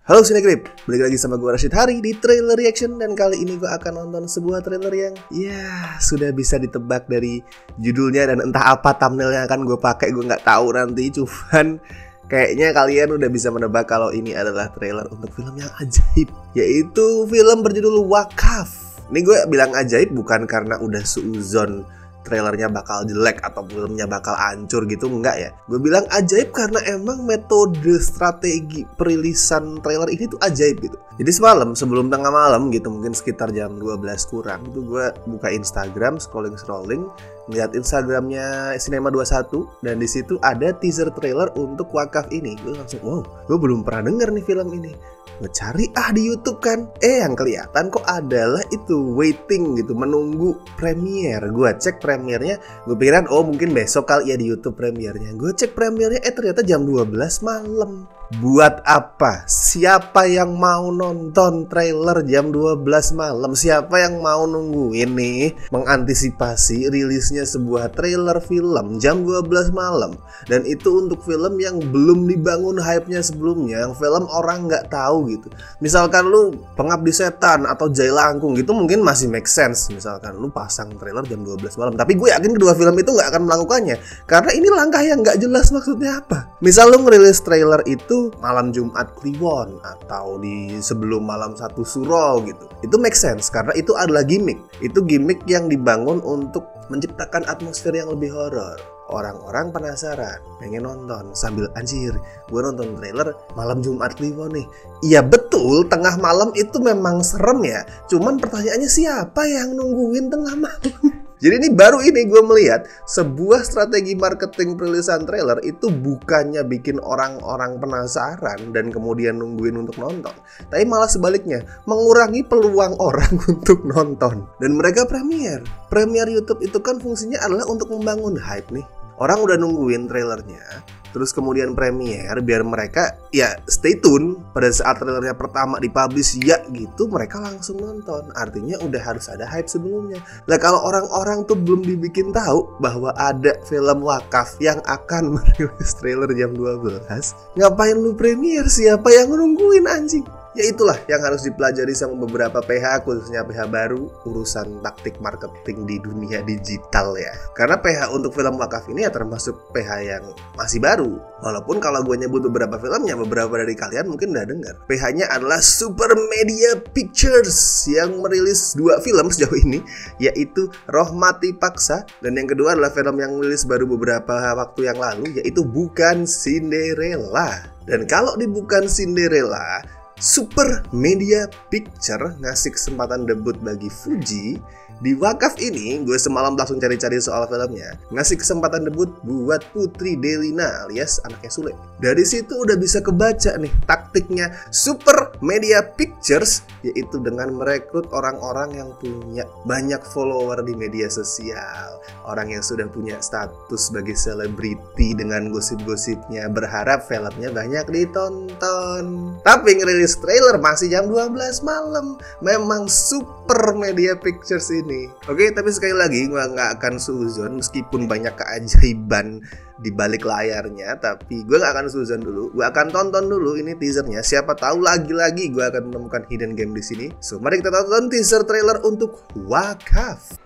Halo Cinegrip, balik lagi sama gue Rashid Hari di Trailer Reaction. Dan kali ini gue akan nonton sebuah trailer yang sudah bisa ditebak dari judulnya. Dan entah apa thumbnail yang akan gue pakai, gue nggak tahu nanti. Cuman kayaknya kalian udah bisa menebak kalau ini adalah trailer untuk film yang ajaib, yaitu film berjudul Wakaf. Ini gue bilang ajaib bukan karena udah suuzon trailernya bakal jelek atau filmnya bakal hancur gitu, enggak ya. Gue bilang ajaib karena emang metode strategi perilisan trailer ini tuh ajaib gitu. Jadi semalam sebelum tengah malam gitu, mungkin sekitar jam 12 kurang, itu gue buka Instagram, scrolling, ngeliat Instagramnya Cinema 21, dan di situ ada teaser trailer untuk Wakaf ini. Gue langsung wow, gue belum pernah denger nih film ini. Gue cari di YouTube kan, yang kelihatan kok adalah itu waiting gitu, menunggu premiere. Gue cek premiernya, gue pikiran mungkin besok kali ya di YouTube premiernya. Gue cek premiernya, ternyata jam 12 malam. Buat apa? Siapa yang mau nonton trailer jam 12 malam? Siapa yang mau nungguin nih mengantisipasi rilisnya sebuah trailer film jam 12 malam? Dan itu untuk film yang belum dibangun hype-nya sebelumnya, yang film orang nggak tahu gitu. Misalkan lu Pengabdi Setan atau Jailangkung gitu mungkin masih make sense. Misalkan lu pasang trailer jam 12 malam. Tapi gue yakin kedua film itu nggak akan melakukannya, karena ini langkah yang nggak jelas maksudnya apa. Misal lu ngerilis trailer itu malam Jumat Kliwon atau di sebelum malam 1 Suro gitu, itu make sense karena itu adalah gimmick. Itu gimmick yang dibangun untuk menciptakan atmosfer yang lebih horor. Orang-orang penasaran, pengen nonton sambil anjir, gue nonton trailer malam Jumat Kliwon nih. Iya betul, tengah malam itu memang serem ya. Cuman pertanyaannya siapa yang nungguin tengah malam? Jadi ini baru ini gue melihat sebuah strategi marketing perilisan trailer itu bukannya bikin orang-orang penasaran dan kemudian nungguin untuk nonton, tapi malah sebaliknya, mengurangi peluang orang untuk nonton. Dan mereka premier YouTube itu kan fungsinya adalah untuk membangun hype nih. Orang udah nungguin trailernya, terus kemudian premiere biar mereka stay tune pada saat trailernya pertama dipublish gitu, mereka langsung nonton. Artinya udah harus ada hype sebelumnya. Nah kalau orang-orang tuh belum dibikin tahu bahwa ada film Wakaf yang akan merilis trailer jam 12, ngapain lu premiere? Siapa yang nungguin anjing? Ya itulah yang harus dipelajari sama beberapa PH, khususnya PH baru, urusan taktik marketing di dunia digital ya. Karena PH untuk film Wakaf ini termasuk PH yang masih baru. Walaupun kalau gue nyebut beberapa filmnya, beberapa dari kalian mungkin udah dengar. PH-nya adalah Super Media Pictures yang merilis 2 film sejauh ini, yaitu Rohmati Paksa, dan yang kedua adalah film yang merilis baru beberapa waktu yang lalu, yaitu Bukan Cinderella. Dan kalau di Bukan Cinderella, Super Media Picture ngasih kesempatan debut bagi Fuji. Di Wakaf ini, gue semalam langsung cari-cari soal filmnya, ngasih kesempatan debut buat Putri Delina alias anaknya Sule. Dari situ udah bisa kebaca nih taktiknya Super Media Pictures, yaitu dengan merekrut orang-orang yang punya banyak follower di media sosial, orang yang sudah punya status sebagai selebriti dengan gosip-gosipnya, berharap filmnya banyak ditonton. Tapi ngerilis trailer masih jam 12 malam. Memang Super Media Pictures ini. Oke, tapi sekali lagi gue nggak akan suuzon meskipun banyak keajaiban di balik layarnya, tapi gue nggak akan suuzon dulu. Gue akan tonton dulu ini teasernya. Siapa tahu lagi-lagi gue akan menemukan hidden game di sini. So, mari kita tonton teaser trailer untuk Wakaf.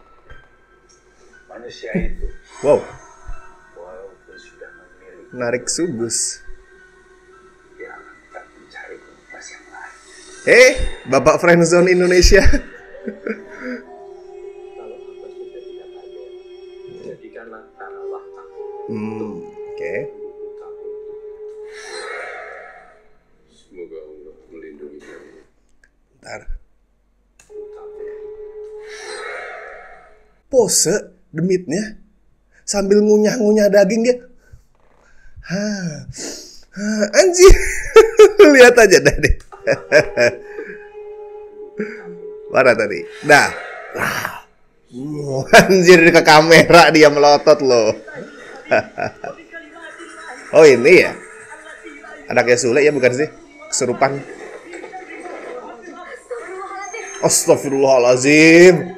Manusia itu, wow, walaupun sudah memiliki narik subus. dia tak mencari komunitas yang lain. Bapak Friendzone Indonesia. Kalau apa sudah tidak ada, jadikanlah tanah wakaf. Oke. Semoga Allah melindungi kamu. Ntar. Pose demitnya sambil ngunyah-ngunyah daging dia. Anjir. Lihat aja deh. Mana tadi? Dah. Anjir, ke kamera dia melotot loh. Oh ini ya, anaknya Sule ya bukan sih? Kesurupan. Astagfirullahaladzim.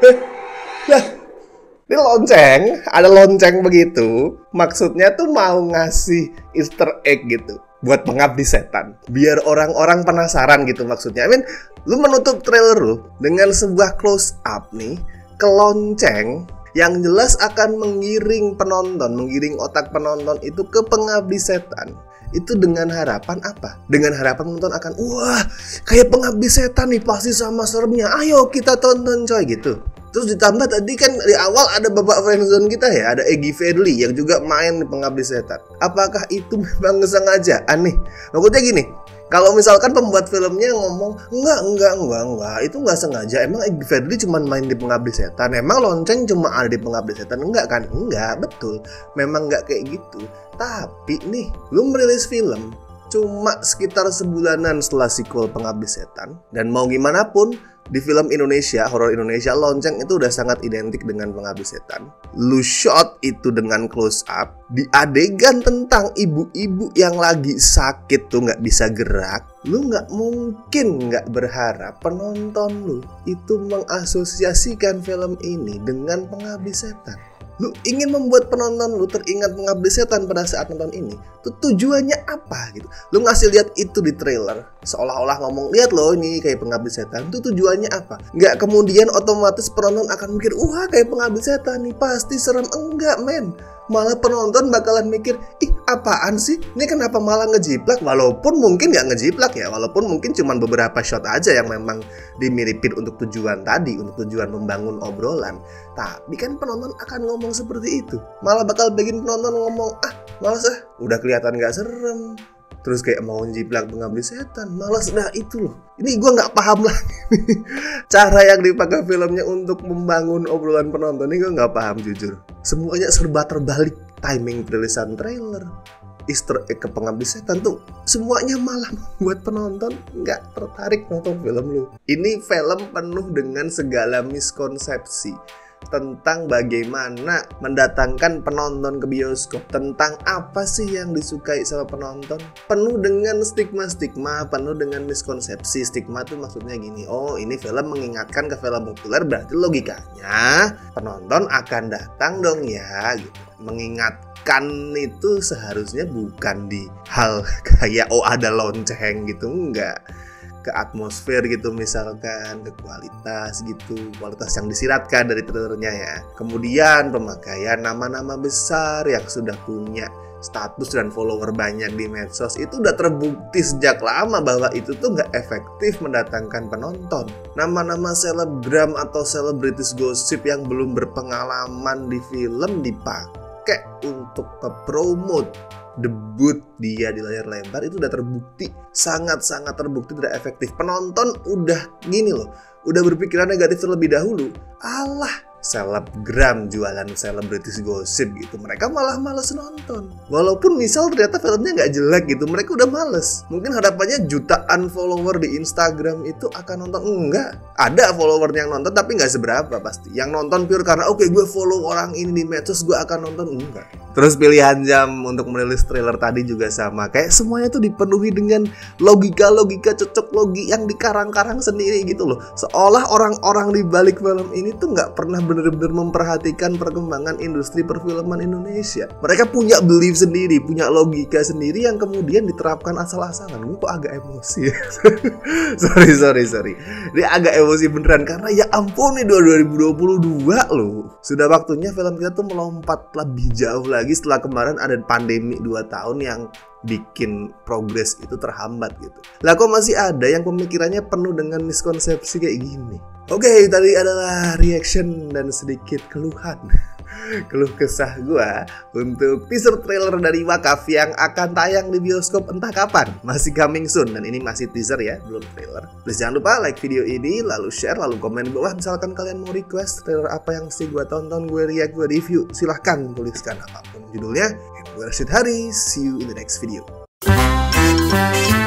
Nah, ini lonceng, ada lonceng begitu. Maksudnya tuh mau ngasih Easter egg gitu buat pengabdi setan, biar orang-orang penasaran gitu maksudnya. Lu menutup trailer lu dengan sebuah close up nih ke lonceng yang jelas akan menggiring penonton, menggiring otak penonton itu ke pengabdi setan. Itu dengan harapan apa? Dengan harapan penonton akan, wah, kayak pengabdi setan nih, pasti sama seremnya. Ayo kita tonton coy gitu. Terus ditambah tadi kan di awal ada bapak friendzone kita ya, ada Egy Fedli yang juga main di pengabdi setan. Apakah itu memang kesengajaan nih? Maksudnya gini, kalau misalkan pembuat filmnya ngomong enggak, itu enggak sengaja. Emang Egy Fedli cuma main di pengabdi setan? Emang lonceng cuma ada di pengabdi setan? Enggak kan? Enggak, betul. Memang enggak kayak gitu. Tapi nih, lu merilis film cuma sekitar sebulanan setelah sequel Pengabdi Setan, dan mau gimana pun di film Indonesia, horor Indonesia, lonceng itu udah sangat identik dengan Pengabdi Setan. Lu shot itu dengan close up di adegan tentang ibu-ibu yang lagi sakit tuh nggak bisa gerak. Lu nggak mungkin nggak berharap penonton lu itu mengasosiasikan film ini dengan Pengabdi Setan. Lu ingin membuat penonton lu teringat Pengabdi Setan pada saat nonton ini. Tuh tujuannya apa gitu? Lu ngasih lihat itu di trailer, seolah-olah ngomong, lihat loh ini kayak Pengabdi Setan. Itu tujuannya apa? Nggak kemudian otomatis penonton akan mikir, wah kayak Pengabdi Setan nih, pasti serem. Enggak men. Malah penonton bakalan mikir, ih apaan sih? Ini kenapa malah ngejiplak? Walaupun mungkin nggak ngejiplak ya, walaupun mungkin cuma beberapa shot aja yang memang dimiripin untuk tujuan tadi, untuk tujuan membangun obrolan. Tapi kan penonton akan ngomong seperti itu. Malah bakal bikin penonton ngomong, malas udah kelihatan nggak serem. Terus kayak mau ngejiplak Pengabdi Setan, malas. Nah itu loh, ini gue nggak paham lagi cara yang dipakai filmnya untuk membangun obrolan penonton ini. Gue nggak paham jujur. Semuanya serba terbalik. Timing perilisan trailer, Easter egg ke Pengabdi Setan tuh semuanya malah membuat penonton nggak tertarik nonton film lu. Ini film penuh dengan segala miskonsepsi tentang bagaimana mendatangkan penonton ke bioskop, tentang apa sih yang disukai sama penonton. Penuh dengan stigma-stigma, penuh dengan miskonsepsi. Stigma tuh maksudnya gini, oh ini film mengingatkan ke film populer, berarti logikanya penonton akan datang dong ya gitu. Mengingatkan itu seharusnya bukan di hal kayak oh ada lonceng gitu, enggak, ke atmosfer gitu misalkan, ke kualitas gitu, kualitas yang disiratkan dari trailernya ya. Kemudian pemakaian nama-nama besar yang sudah punya status dan follower banyak di medsos itu udah terbukti sejak lama bahwa itu tuh nggak efektif mendatangkan penonton. Nama-nama selebgram atau selebritis gosip yang belum berpengalaman di film dipakai untuk nge-promote debut dia di layar lebar, itu udah terbukti, sangat-sangat terbukti tidak efektif. Penonton udah gini loh, udah berpikiran negatif terlebih dahulu. Alah, selebgram jualan selebritis gosip gitu, mereka malah males nonton. Walaupun misal ternyata filmnya nggak jelek gitu, mereka udah males. Mungkin harapannya jutaan follower di Instagram itu akan nonton. Enggak, ada follower yang nonton tapi nggak seberapa pasti. Yang nonton pure karena oke, gue follow orang ini di medsos, gue akan nonton. Enggak. Terus pilihan jam untuk merilis trailer tadi juga sama. Kayak semuanya tuh dipenuhi dengan logika-logika cocok logi yang dikarang-karang sendiri gitu loh. Seolah orang-orang di balik film ini tuh nggak pernah benar-benar memperhatikan perkembangan industri perfilman Indonesia. Mereka punya belief sendiri, punya logika sendiri yang kemudian diterapkan asal-asalan. Gue kok agak emosi ya. sorry. Ini agak emosi beneran karena ya ampun nih 2022 loh. Sudah waktunya film kita tuh melompat lebih jauh lagi setelah kemarin ada pandemi 2 tahun yang bikin progres itu terhambat gitu. Lah kok masih ada yang pemikirannya penuh dengan miskonsepsi kayak gini. Oke, tadi adalah reaction dan sedikit keluhan keluh kesah gue untuk teaser trailer dari Wakaf yang akan tayang di bioskop entah kapan. Masih coming soon, dan ini masih teaser ya, belum trailer. Please jangan lupa like video ini, lalu share, lalu komen di bawah. Misalkan kalian mau request trailer apa yang mesti gue tonton, gue react, gue review, silahkan tuliskan apapun judulnya. Gue Rashid Hari, see you in the next video.